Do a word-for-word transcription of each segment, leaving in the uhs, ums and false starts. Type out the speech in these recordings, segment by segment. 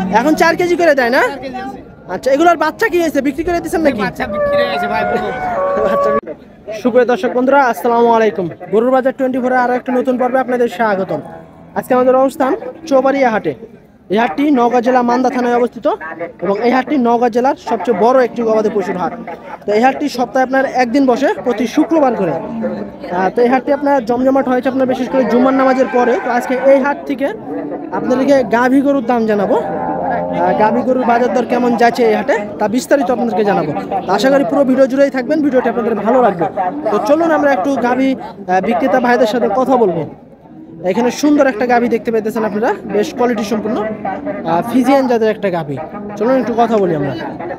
এখন চার কেজি করে দেয় না? আচ্ছা, এগুলোর বাচ্চা কি হয়েছে, বিক্রি করে দিচ্ছেন নাকি? বাচ্চা বিক্রি হয়ে গেছে ভাই। বাচ্চা। সুপ্রিয় দর্শক বন্ধুরা, আসসালামু আলাইকুম। গরুর বাজার টোয়েন্টি ফোর আরো একটা নতুন পর্বে আপনাদের স্বাগতম। আজকে আমাদের অবস্থান চৌবাড়িয়া হাটে। এই হাটটি নওগাঁ জেলা মান্দা থানায় অবস্থিত এবং এই হাটটি নওগাঁ জেলার সবচেয়ে বড় একটি গবাদি পশুর হাট। তো এই হাটটি সপ্তাহে আপনার একদিন বসে প্রতি শুক্রবার করে। তো এই হাটটি আপনার জমজমাট হয়েছে আপনার বিশেষ করে জুম্মার নামাজের পরে। তো আজকে এই হাট থেকে আপনাদেরকে গাভী গরুর দাম জানাবো, গাভী গরুর বাজার দর কেমন যাচ্ছে এই হাটে তা বিস্তারিত আপনাদেরকে জানাবো। আশা করি পুরো ভিডিও জুড়েই থাকবেন, ভিডিওটি আপনাদের ভালো লাগবে। তো চলুন আমরা একটু গাভী বিক্রেতা ভাইদের সাথে কথা বলবো। এখানে সুন্দর একটা গাভী দেখতে পেতেছেন আপনারা, বেশ কোয়ালিটি সম্পূর্ণ ফিজিয়ান জাতের একটা গাভী। চলুন একটু কথা বলি আমরা।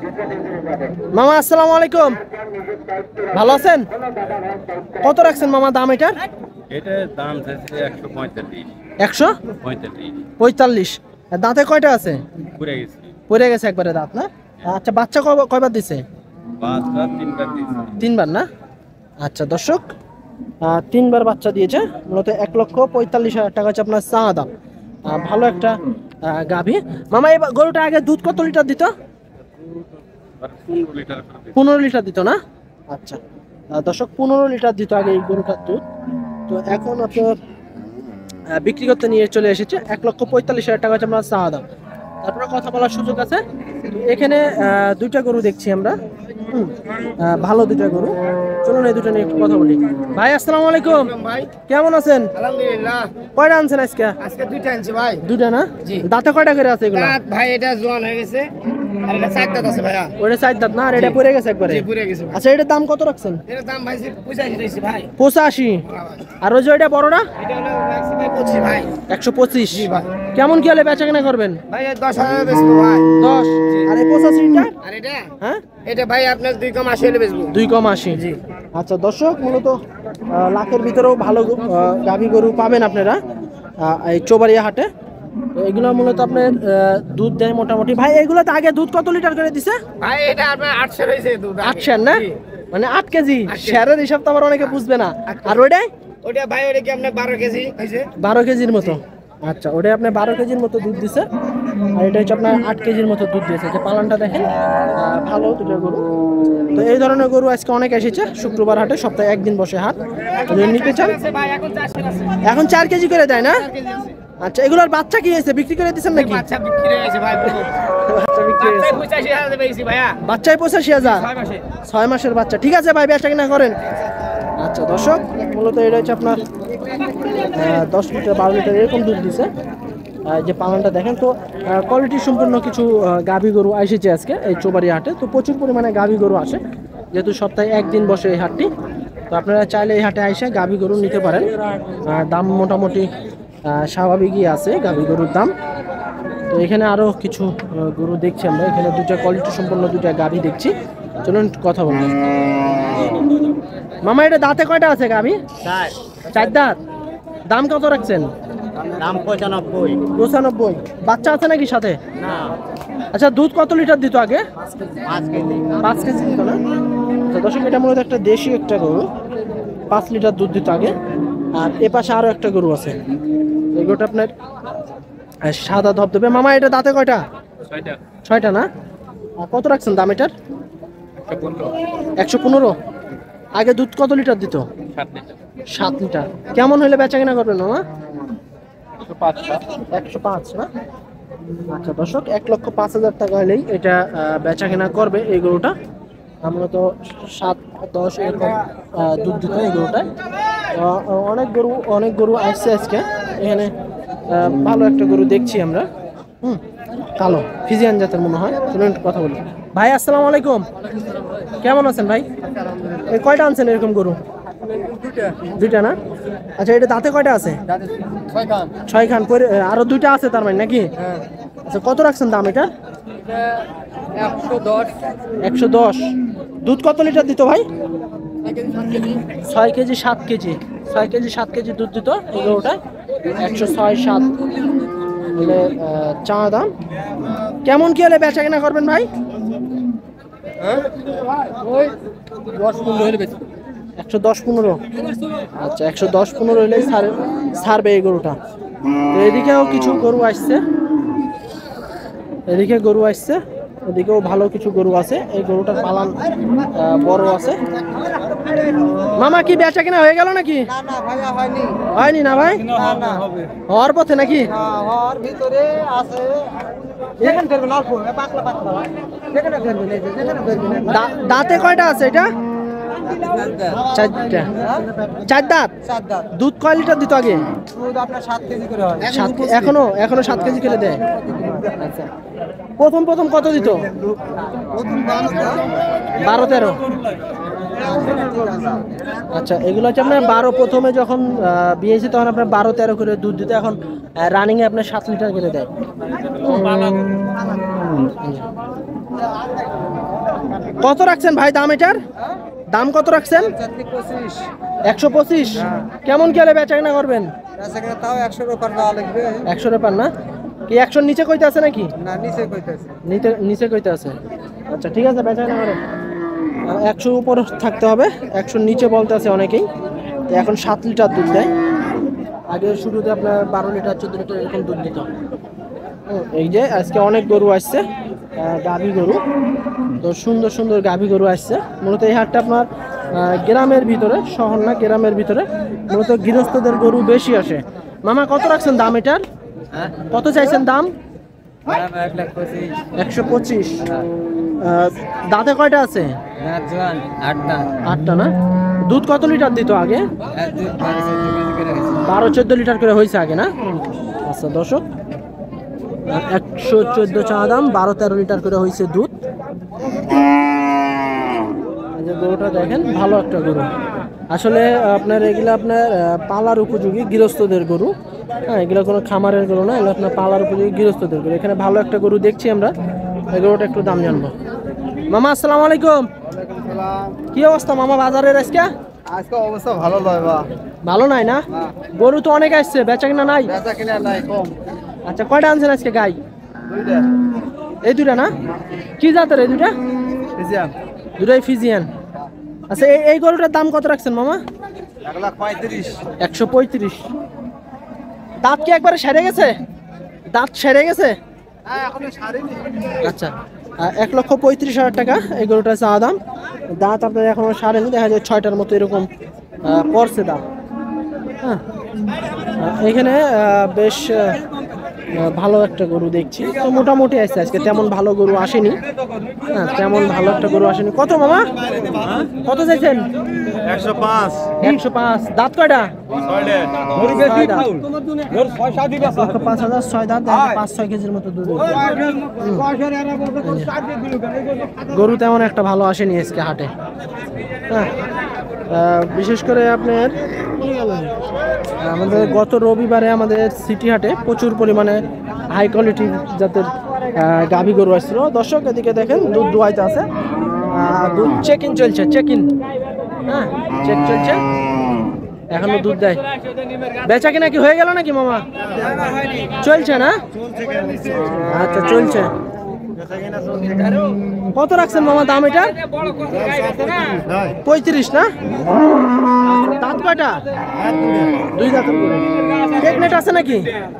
মামা আসসালামু আলাইকুম, ভালো আছেন? কত রাখছেন মামা দাম এটার? এটার দাম চাইছে একশো পঁয়তাল্লিশ। একশো পঁয়তাল্লিশ পঁয়তাল্লিশ। দাঁতে কয়টা আছে? পুড়ে গেছে। পড়ে গেছে একবারে দাঁত না? আচ্ছা, বাচ্চা কয়- কয়বার দিছে? বাচ্চা তিনবার দিয়েছে। তিনবার না? আচ্ছা দর্শক, আহ, তিনবার বাচ্চা দিয়েছে। মূলত এক লক্ষ পঁয়তাল্লিশ হাজার টাকা হচ্ছে আপনার চা দাম। আহ, ভালো একটা আহ, গাভী। মামা এই গরুটা আগে দুধ কত লিটার দিত? আর পনেরো লিটার করে দিয়েছে। পনেরো লিটার দিত না? আচ্ছা আহ, দর্শক, পনেরো লিটার দিত আগে এই গরুটার দুধ। তো এখন আপনার আহ, বিক্রি করতে নিয়ে চলে এসেছে এক লক্ষ পঁয়তাল্লিশ হাজার টাকা হচ্ছে আপনার চা দাম। তারপরে কথা বলার সুযোগ আছে। তো এখানে আহ, দুইটা গরু দেখছি আমরা, হুম, আহ, ভালো দুইটা গরু। চলুন এই দুটো নিয়ে একটু কথা বলি। ভাই আসসালামু আলাইকুম, ভাই কেমন আছেন? আলহামদুলিল্লাহ। কয়টা আনছেন আজকে? আজকে দুইটা আনছি ভাই। দুইটা না? জি। দাঁতে কয়টা করে আছে এগুলো? দাঁত ভাই এটা জোয়ান হয়ে গেছে আর এটা চার দাঁত আছে ভাইয়া। ওটা চার দাঁত না, আর এটা পড়ে গেছে একবারে? জি, পুড়ে গেছে ভাই। আচ্ছা, এটার দাম কত রাখছেন? এটার দাম ভাই পঁচাশি দিয়েছি ভাই। পঁচাশি। আর ওই যে ওইটা বড়টা? এটা হলো রাখছি ভাই পঁচিশ ভাই। একশো পঁচিশ। জি ভাই। কেমন কি হলে বেচা কেনা করবেন? ভাই এটা দশ হাজার বেচবো ভাই। দশ। আর এই পঁচাশিটা? আর এটা হ্যাঁ, এটা ভাই আপনার দুই কম আশি হলে বেচবো। দুই কম আশি। জি। আচ্ছা দর্শক, মূলত আহ, লাখের ভিতরেও ভালো আহ, গাভী গরু পাবেন আপনারা আহ, এই চৌবাড়িয়া হাটে। তো এগুলো মূলত আপনার আহ, দুধ দেয় মোটামুটি। ভাই এগুলো তো আগে দুধ কত লিটার করে দিছে? ভাই এটা আপনার আটশো রয়েছে দুধ আগে। আট শের না? জি। মানে আট কেজি। আট কেজি। শেরের হিসাব তো আবার অনেকে বুঝবে না। আর ওইটাই ওটা ভাই ওটা কি আপনার বারো কেজি হয়েছে। বারো কেজির মতো। আচ্ছা, ওটাই আপনার বারো কেজির মতো দুধ দিছে। আর এটা হচ্ছে আপনার আট কেজির মতো দুধ দিয়েছে। যে পালনটা দেখেন, আহ, ভালো দুটো গরু। তো এই ধরনের গরু আজকে অনেক এসেছে শুক্রবার হাটে, সপ্তাহে একদিন বসে হাট। যদি নিতে চান ভাই এখন চারশো আছে। এখন চার কেজি করে দেয় না? চার কেজি আছে। আচ্ছা, এগুলোর বাচ্চা কি হয়েছে, বিক্রি করে দিচ্ছেন নাকি? বাচ্চা বিক্রি হয়ে গেছে ভাই। বাচ্চা বিক্রি হয়ে বাচ্চায় গেছে। পঁচাশি হাজার পেয়েছি ভাইয়া। বাচ্চায় পঁচাশি হাজার? ছয় মাসে। ছয় মাসের বাচ্চা। ঠিক আছে ভাই, বেচা কিনা করেন। আচ্ছা দর্শক, মূলত এটা হচ্ছে আপনার আহ, দশ লিটার বারো লিটার এরকম দুধ দিছে। আহ, যে পালনটা দেখেন, তো কোয়ালিটি সম্পূর্ণ কিছু আহ, গাভী গরু এসেছে আজকে এই চৌবাড়িয়া হাটে। তো প্রচুর পরিমাণে গাভী গরু আসে, যেহেতু সপ্তাহে একদিন বসে এই হাটটি। তো আপনারা চাইলে এই হাটে এসে গাভী গরু নিতে পারেন। আহ, দাম মোটামুটি আহ, স্বাভাবিকই আছে গাভী গরুর দাম। তো এখানে আরো কিছু আহ, গরু দেখছি আমরা। এখানে দুটা কোয়ালিটি সম্পন্ন দুটা গাভী দেখছি। চলুন একটু কথা বলবো। মামা এটা দাঁতে কয়টা আছে গাভী? চার দাঁত। দাম কত রাখছেন? দাম পঁচানব্বই। পঁচানব্বই। বাচ্চা আছে নাকি সাথে? না, আচ্ছা, দুধ কত লিটার দিত আগে? পাঁচ কেজি। পাঁচ কেজি দিত না? আচ্ছা দর্শক, এটা মূলত একটা দেশি একটা গরু, পাঁচ লিটার দুধ দিত আগে। আর এ পাশে আরো একটা গরু আছে, এই গরুটা আপনার আহ, সাদা ধবধবে। মামা এটা দাঁতে কয়টা? ছয়টা। ছয়টা না? আর কত রাখছেন দাম এটার? একশো পনেরো। একশো পনেরো। আগে দুধ কত লিটার দিত? সাত লিটার। সাত লিটার। কেমন হলে বেচা কেনা করবেন মামা? একশো পাঁচটা। একশো পাঁচ না? আচ্ছা দর্শক, এক লক্ষ পাঁচ হাজার টাকা হলেই এটা আহ, বেচা কেনা করবে এই গরুটা। আমরা তো সাত দশ এরকম আহ, দুধ দিত এই গরুটায়। তো, আহ, অনেক গরু অনেক গরু আসছে আজকে এখানে। আহ, ভালো একটা গরু দেখছি আমরা, হুম, কালো ফিজিয়ান জাতের মনে হয়। চলুন একটু কথা বলি। ভাই আসসালামু আলাইকুম, কেমন আছেন ভাই? এই কয়টা আনছেন এরকম গরু? দুইটা না? আচ্ছা, এটা দাঁতে কয়টা আছে? ছয় খান। পরে আরো দুইটা আছে তার মানে নাকি? আচ্ছা, কত রাখছেন দাম এটা? একশো দশ। একশো দশ। দুধ কত লিটার দিত ভাই? ছয় কেজি সাত কেজি। ছয় কেজি সাত কেজি দুধ দিত এই গরুটায়। একশো ছয় সাত হলে আহ, চা দাম। কেমন কি হলে বেচা কেনা করবেন ভাই? ওই দশ পনেরো হলে বেশি। একশো দশ পনেরো। আচ্ছা, একশো দশ পনেরো হলেই ছাড়বে এই গরুটা। তো এদিকেও কিছু গরু আসছে। এদিকে গরু আসছে, এদিকেও ভালো কিছু গরু আছে। এই গরুটার পালান আহ, বড় আছে। মামা কি বেচা কিনা হয়ে গেল নাকি? না না ভাইয়া হয়নি। হয়নি না ভাই? না না হওয়ার পথে নাকি? হওয়ার ভিতরে আছে। যেখানে ফেরবেন অল্প পাতলা পাতলা যেখানে ফেরবেন এই যে যেখানে ফেরবেন দা- দাঁতে কয়টা আছে এটা? চারটা। চার দাঁত। সাত দাঁত দুধ কয় লিটার দিত আগে? দুধ আপনার সাত কেজি করে হয়। সাত এখনো এখনো সাত কেজি করে দেয়। আচ্ছা। প্রথম প্রথম কত দিত? প্রথম দাম বারো তেরো। আচ্ছা, এগুলো হচ্ছে আপনার বারো, প্রথমে যখন আহ, বিয়ে হয়েছে তখন আপনার বারো তেরো করে দুধ দিত, এখন রানিং এ আপনার সাত লিটার করে দেয়। কত রাখছেন ভাই দাম এটার? দাম কত রাখছেন? পঁচিশ একশো পঁচিশ। কেমন কি হলে বেচা কেনা করবেন? সেখানে তাও একশো রুপার দেওয়া লাগবে। একশো ব্যাপার না কি? একশোর নিচে কইতে আছে নাকি? না নিচে কইতেছে। নিচে নিচে কইতে আছে। আচ্ছা ঠিক আছে, বেচা কেনা করেন। একশোর উপর থাকতে হবে, একশোর নিচে বলতে আছে অনেকেই। তো এখন সাত লিটার দুধ দেয়, আগে শুরুতে আপনার বারো লিটার চোদ্দ লিটার এরকম দুধ দিত। হুম, এই যে আজকে অনেক গরু আসছে, আহ, গাভী গরু। তো সুন্দর সুন্দর গাভী গরু আসছে। মূলত এই হাটটা আপনার আহ, গ্রামের ভিতরে, শহর না, গ্রামের ভিতরে মূলত গৃহস্থদের গরু বেশি আসে। মামা কত রাখছেন দাম এটার? কত চাইছেন দাম? এক লাখ পঁচিশ। একশো পঁচিশ। দাঁতে কয়টা আছে? আটটা আটটা না? দুধ কত লিটার দিত আগে? বারো চোদ্দ লিটার করে হয়েছে আগে না? আচ্ছা দর্শক, একশো চোদ্দ চা দাম, বারো তেরো লিটার করে হয়েছে দুধ। এই যে গরুটা দেখেন, ভালো একটা গরু। আসলে আপনার এগুলো আপনার আহ, পালার উপযোগী গৃহস্থদের গরু। হ্যাঁ, এগুলো কোনো খামারের গরু না, এগুলো আপনার পালার উপযোগী গৃহস্থদের গরু। এখানে ভালো একটা গরু দেখছি আমরা, এই গরুটা একটু দাম জানবো। মামা আসসালামু আলাইকুম। কি অবস্থা মামা বাজারের আজকে? আজকে অবস্থা ভালো নয় বা। ভালো নাই না? গরু তো অনেক আসছে, বেচা কিনা নাই? বেচা কিনা নাই, কম। আচ্ছা, কয়টা আনছেন আজকে গাই? দুইটা এই দুইটা না? কি জাতের এই দুইটা? ফিজিয়াম দুটাই ফিজিয়ান। আচ্ছা, এই এই গরুটার দাম কত রাখছেন মামা? এক লাখ পঁয়ত্রিশ। একশো পঁয়ত্রিশ। দাঁত কি একবারে সেরে গেছে? দাঁত সেরে গেছে? হ্যাঁ এখন সারিনি। আচ্ছা, আহ, এক লক্ষ পঁয়ত্রিশ হাজার টাকা এই গরুটার চা দাম। দাঁত আপনার এখনো সারেনি, দেখা যায় ছয়টার মতো এরকম আহ, পড়ছে দাম। হ্যাঁ, আহ, এখানে আহ, বেশ আহ, ভালো একটা গরু দেখছি। তো মোটামুটি আসছে, আজকে তেমন ভালো গরু আসেনি। হ্যাঁ, তেমন ভালো একটা গরু আসেনি। কত মামা? কত চাইছেন? একশো পাঁচ। একশো পাঁচ। দাঁত কয়টা? ছয় দাঁত। লক্ষ পাঁচ হাজার, ছয় দাঁত, দেখা যায় পাঁচ ছয় কেজির মতো দুধ হয়েছে। গরু তেমন একটা ভালো আসেনি আজকে হাটে। হ্যাঁ, আহ, বিশেষ করে আপনার আমাদের গত রবিবারে আমাদের সিটি হাটে প্রচুর পরিমাণে হাই কোয়ালিটি জাতের গাভী গরু আসছিল। দর্শক এদিকে দেখেন, দুধ দুয়াইতে আছে, আহ, দুধ চেক ইন চলছে, চেক ইন। হ্যাঁ, চেক চলছে, এখনো দুধ দেয়। বেচা কিনা কি হয়ে গেল নাকি মামা? চলছে না? আচ্ছা চলছে। কত রাখছেন মামা দাম এটা? পঁয়ত্রিশ না? দাঁত কয়টা? দুই দাঁতের গরু। প্রেগনেন্ট আছে নাকি?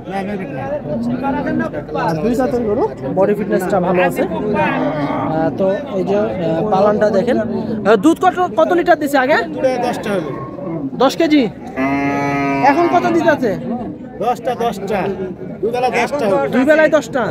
আর দুই দাঁতের গরু, বডি ফিটনেসটা ভালো আছে। আহ, তো এই যে আহ, পালানটা দেখেন। আহ, দুধ কত কত লিটার দিছে আগে? দশটা হলো। দশ কেজি। এখন কত দিতে আছে? দশটা দশটা দুই বেলা দশটা হলো। দুই বেলায় দশটা।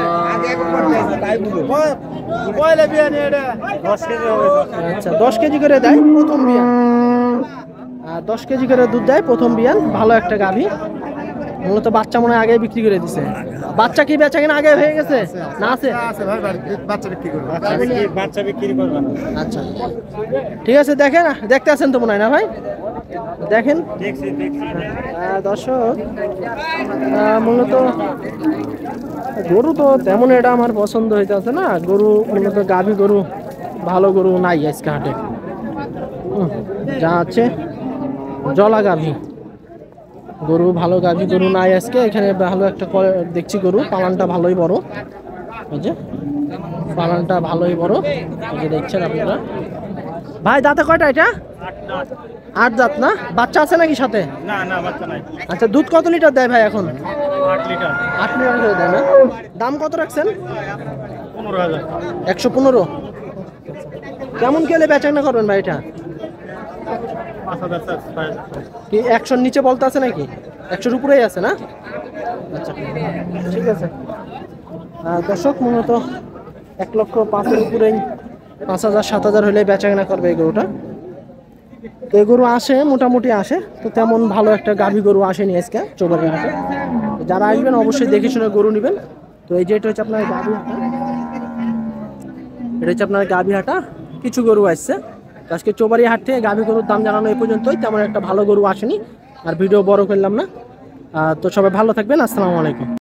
পয়লা বিয়া নিয়ে এটা দশ কেজি হবে। আচ্ছা, দশ কেজি করে দেয় প্রথম বিয়ান। আর দশ কেজি করে দুধ দেয় প্রথম বিয়ান। ভালো একটা গাভী। মূলত বাচ্চা মনে হয় আগে বিক্রি করে দিছে। বাচ্চা কি বেচা কিনা আগে হয়ে গেছে না আছে? আছে ভাই, বাচ্চা বিক্রি করবে। বাচ্চা বিক্রি করবে না। আচ্ছা ঠিক আছে, দেখেন, দেখতে আছেন তো মনে হয় না ভাই? দেখেন আহ, দর্শক, আহ, মূলত গরু তো তেমন এটা আমার পছন্দ হইতে আছে না। গরু মূলত গাভী গরু, ভালো গরু নাই আজকে হাটে। হুম, যা আছে জলা গাভী গরু, ভালো গাভী গরু নাই আজকে। এখানে ভালো একটা ক- দেখছি গরু, পালানটা ভালোই বড়। এই যে পালানটা ভালোই বড়, এই যে দেখছেন আপনারা। ভাই দাঁতে কয়টা এটা? আট জাত না? বাচ্চা আছে নাকি সাথে? না না বাচ্চা নাই। আচ্ছা, দুধ কত লিটার দেয় ভাই এখন? আট লিটার। আট লিটার করে দেয় না? দাম কত রাখছেন? পনেরো হাজার। একশো পনেরো। কেমন খেলে বেচাকেনা করবেন ভাই এটা? পাঁচ হাজার চার। কি একশোর নিচে বলতে আছে নাকি? একশোর উপরেই আছে না? আচ্ছা, ঠিক আছে। আহ, দর্শক মূলত এক লক্ষ পাঁচের উপরেই, পাঁচ হাজার সাত হাজার হলে বেচাকেনা করবে এই গরুটা। তো এই গরু আসে, মোটামুটি আসে, তো তেমন ভালো একটা গাভী গরু আসেনি আজকে চৌবাড়িয়া হাটে। যারা আসবেন অবশ্যই দেখে শুনে গরু নেবেন। তো এই যে এটা হচ্ছে আপনার গাভী হাটা, এটা হচ্ছে আপনার গাভী হাটা, কিছু গরু আসছে। তো আজকে চৌবাড়িয়া হাট থেকে গাভী গরুর দাম জানানো এই পর্যন্তই, তেমন একটা ভালো গরু আসেনি, আর ভিডিও বড় করলাম না। আহ, তো সবাই ভালো থাকবেন, আসসালামু আলাইকুম।